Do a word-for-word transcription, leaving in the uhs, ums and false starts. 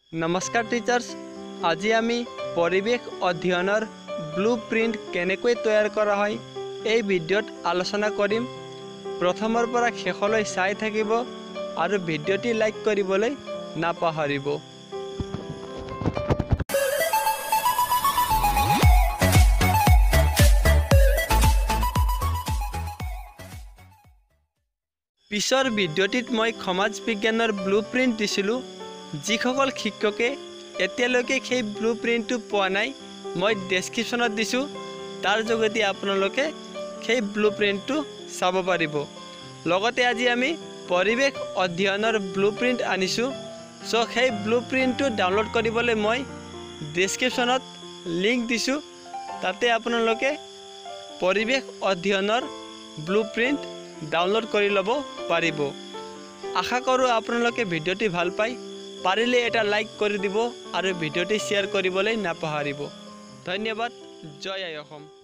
नमस्कार टीचार्स, आज आमी परिवेश अध्ययनर ब्लुप्रिंट केनेকৈ तैयार करा হয় এই ভিডিওত आलोचना करिम। प्रथমৰ পৰা শেষলৈ চাই থাকিব আৰু ভিডিওটি লাইক কৰিবলৈ নাপাহৰিব। পিছৰ ভিডিওটিত মই সমাজ বিজ্ঞানৰ ব্লুপ্ৰিন্ট দিছিলো। যিসকল শিক্ষকে এতিয়ালৈকে সেই ব্লুপ্ৰিন্টটো পোৱা নাই, মই ডেসক্ৰিপশনত দিছো, তাৰ যোগেদি আপোনালোকে সেই ব্লুপ্ৰিন্টটো চাব পাৰিব। লগতে আজি আমি পৰিৱেশ অধ্যয়নৰ ব্লুপ্ৰিন্ট আনিছো। সো সেই ব্লুপ্ৰিন্টটো ডাউনলোড কৰিবলৈ মই ডেসক্ৰিপশনত লিংক দিছো, তাতে আপোনালোকে পৰিৱেশ অধ্যয়নৰ ব্লুপ্ৰিন্ট ডাউনলোড কৰি ল'ব পাৰিব। আশা কৰোঁ আপোনালোকে ভিডিওটি ভাল পায়। পাৰিলে এটা লাইক কৰি দিব আৰু ভিডিওটি শ্বেয়াৰ কৰিবলৈ নাপাহৰিব। ধন্যবাদ। জয় আই অসম।